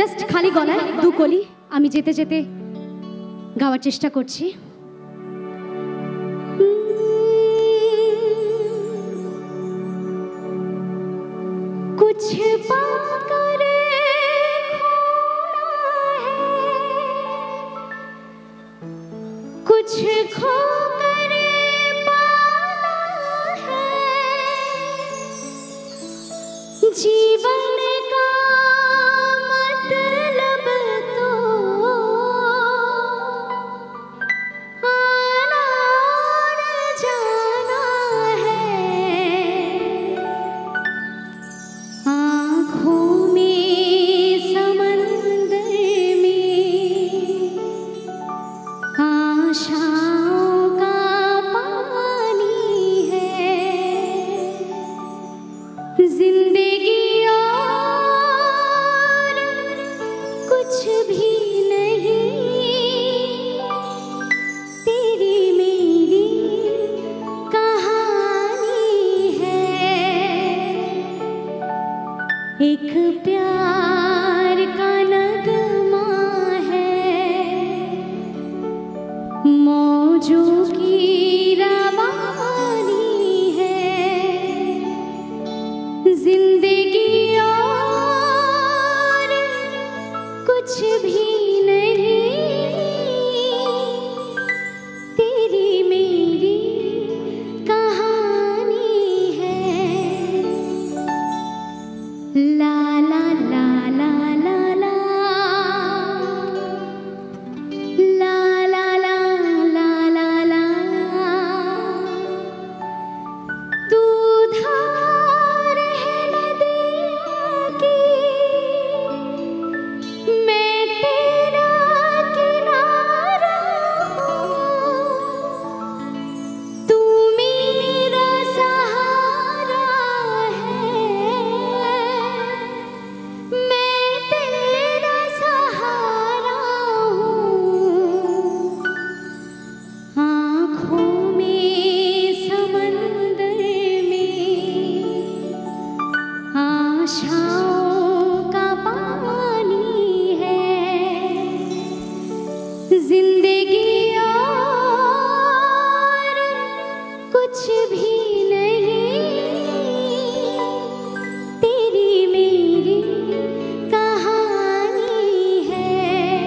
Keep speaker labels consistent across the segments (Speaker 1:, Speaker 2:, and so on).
Speaker 1: Just খালি গলায় দু কলি আমি যেতে যেতে গাওয়ার চেষ্টা করছি। कुछ पाकर खोना है, कुछ खोकर पाना है, जीवन का मतलब तो आना और जाना है। आँखों में समंदर में आशाओं का पानी है, जिंदगी और कुछ भी नहीं, तेरी मेरी कहानी है। एक प्यार का नगमा है, मौजों की रवानी है, जिंदगी और कुछ भी नहीं, तेरी मेरी कहानी है। ला ला ला ला ला ला ला ला ला ला ला ला, तू धार है नदियों की, मैं तेरा किनारा हूँ, तू मेरा सहारा है, मैं तेरा सहारा हूँ। आँखों में समंदर में आशाओं का पानी है, जिंदगी और कुछ भी नहीं, तेरी मेरी कहानी है।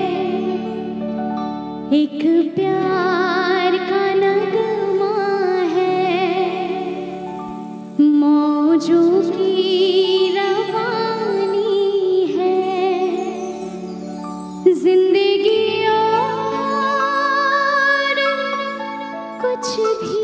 Speaker 1: एक प्यार का नगमा है, मौजों की रवानी है, जिंदगी और कुछ भी